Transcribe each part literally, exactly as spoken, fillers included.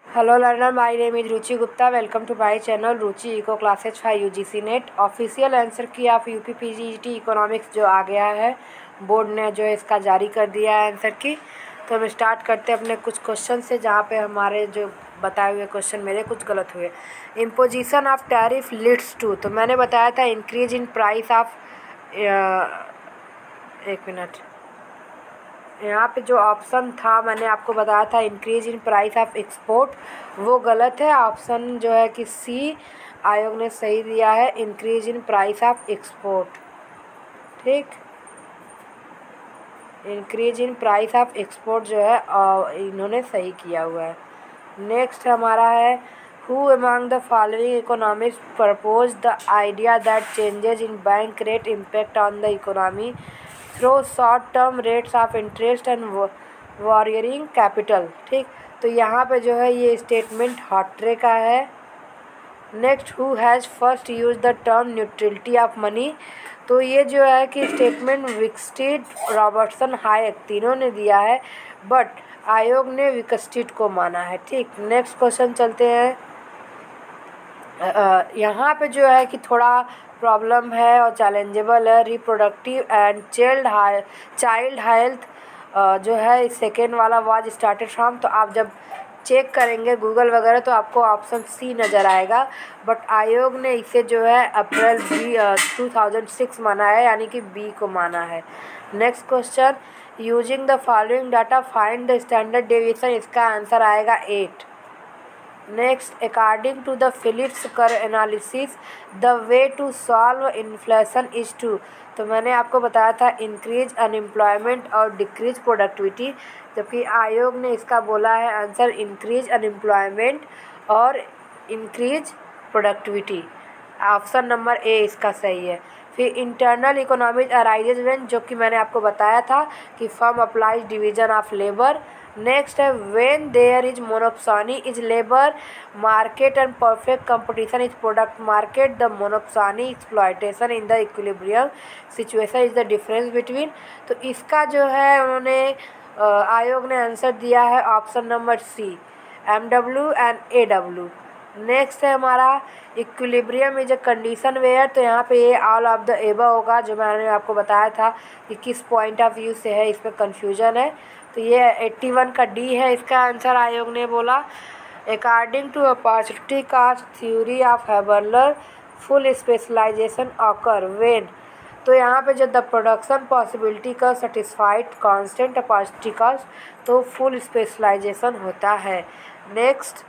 Hello learner, my name is Ruchi Gupta. Welcome to my channel Ruchi eco classes five U G C NET. Official answer key आप U P P G T economics जो आ गया है, board ने जो है इसका जारी कर दिया है आंसर की. तो हम स्टार्ट करते हैं अपने कुछ क्वेश्चन से, जहाँ पे हमारे जो बताए हुए क्वेश्चन मेरे कुछ गलत हुए. Imposition of tariff leads to, तो मैंने बताया था इंक्रीज इन प्राइस ऑफ, एक मिनट, यहाँ पे जो ऑप्शन था मैंने आपको बताया था increase in price of export, वो गलत है. ऑप्शन जो है कि सी आयोग ने सही दिया है, increase in price of export. ठीक, increase in price of export जो है इन्होंने सही किया हुआ है. नेक्स्ट हमारा है, who among the following economics propose the idea that changes in bank rate impact on the economy through short term rates of interest and varying capital. ठीक, तो यहाँ पे जो है ये स्टेटमेंट हॉट्रे का है. Next, who has first use the term neutrality of money, तो ये जो है कि स्टेटमेंट विकस्टेड, रॉबर्टसन, हायक तीनों ने दिया है, बट आयोग ने विकस्टेड को माना है. ठीक, नेक्स्ट क्वेश्चन चलते हैं. यहाँ पे जो है कि थोड़ा प्रॉब्लम है और चैलेंजेबल है. Reproductive and child child health जो है सेकेंड वाला वाज स्टार्टेड फ्रॉम, तो आप जब चेक करेंगे गूगल वगैरह तो आपको ऑप्शन सी नज़र आएगा, बट आयोग ने इसे जो है April B two thousand six माना है, यानी कि बी को माना है. Next question, using the following data find the standard deviation, इसका आंसर आएगा eight. Next, according to the Phillips curve analysis the way to solve inflation is to, तो मैंने आपको बताया था इंक्रीज अनएम्प्लॉयमेंट और डिक्रीज प्रोडक्टिविटी, जबकि आयोग ने इसका बोला है आंसर इंक्रीज अनएम्प्लॉयमेंट और इंक्रीज प्रोडक्टिविटी. ऑप्शन नंबर ए इसका सही है. फिर इंटरनल इकोनॉमिक अराइजेज व्हेन, जो कि मैंने आपको बताया था कि firm applies division of labour. Next है, when there is monopsony is labour market and perfect competition is product market, the monopsony exploitation in the equilibrium situation is the difference between, तो इसका जो है उन्होंने आयोग ने आंसर दिया है option number C, M W and A W. Next है हमारा, equilibrium is a condition where, तो यहाँ पे ये ऑल ऑफ द एबव होगा, जो मैंने आपको बताया था कि किस पॉइंट ऑफ व्यू से है, इस पर कन्फ्यूजन है. तो ये एट्टी वन का डी है इसका आंसर, आयोग ने बोला. According to opportunity cost theory of Haberler full specialisation occur when, तो यहाँ पे जो द प्रोडक्शन पॉसिबिलिटी का सेटिस्फाइड कांस्टेंट अपॉर्चुनिटी कास्ट, तो फुल स्पेशलाइजेशन होता है. Next,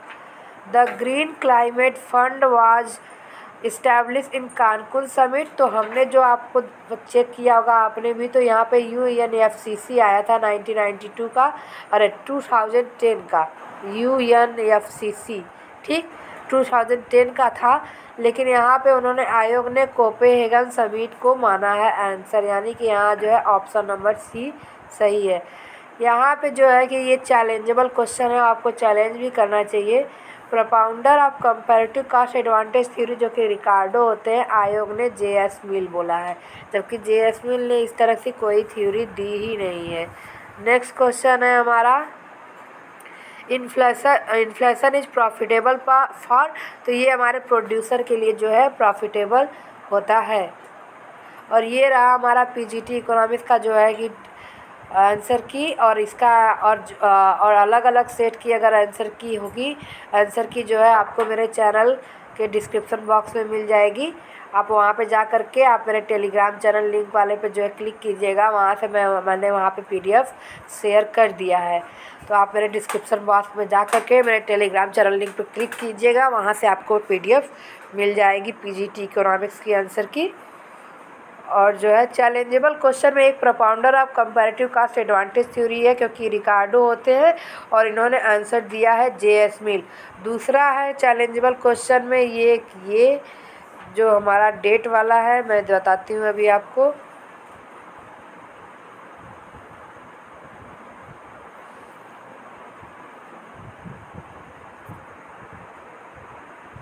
the green climate fund was establish in Cancun summit, तो हमने जो आपको चेक किया होगा आपने भी, तो यहाँ पे U N F C C आया था नाइनटीन नाइंटी टू का, अरे टू थाउजेंड टेन का U N F C C. ठीक, टू थाउजेंड टेन का था, लेकिन यहाँ पे उन्होंने आयोग ने कोपेनहेगन समिट को माना है आंसर, यानी कि यहाँ जो है ऑप्शन नंबर सी सही है. यहाँ पे जो है कि ये चैलेंजेबल क्वेश्चन है, आपको चैलेंज भी करना चाहिए. Propounder of comparative cost advantage theory, जो कि रिकार्डो होते हैं, आयोग ने जे एस मिल बोला है, जबकि जे एस मिल ने इस तरह से कोई थ्योरी दी ही नहीं है. नेक्स्ट क्वेश्चन है हमारा, inflation inflation is profitable for, तो ये हमारे प्रोड्यूसर के लिए जो है प्रॉफिटेबल होता है. और ये रहा हमारा पीजीटी इकोनॉमिक्स का जो है कि आंसर की, और इसका और और अलग अलग सेट की अगर आंसर की होगी, आंसर की जो है आपको मेरे चैनल के डिस्क्रिप्शन बॉक्स में मिल जाएगी. आप वहाँ पे जा कर के आप मेरे टेलीग्राम चैनल लिंक वाले पे जो है क्लिक कीजिएगा, वहाँ से मैं मैंने वहाँ पे पीडीएफ शेयर कर दिया है. तो आप मेरे डिस्क्रिप्शन बॉक्स में जा कर के मेरे टेलीग्राम चैनल लिंक पे क्लिक कीजिएगा, वहाँ से आपको पीडीएफ मिल जाएगी पीजीटी इकोनॉमिक्स की आंसर की. और जो है चैलेंजेबल क्वेश्चन में एक propounder of comparative cost advantage theory है, क्योंकि रिकार्डो होते हैं, और इन्होंने आंसर दिया है जे एस मिल. दूसरा है चैलेंजेबल क्वेश्चन में ये ये जो हमारा डेट वाला है, मैं बताती हूँ अभी आपको.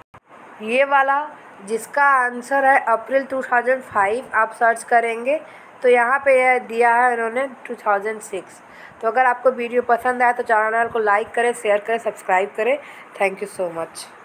ये वाला जिसका आंसर है अप्रैल टू थाउजेंड फाइव, आप सर्च करेंगे तो यहाँ पे यह दिया है इन्होंने टू थाउजेंड सिक्स। तो अगर आपको वीडियो पसंद आए तो चैनल को लाइक करें, शेयर करें, सब्सक्राइब करें। Thank you so much.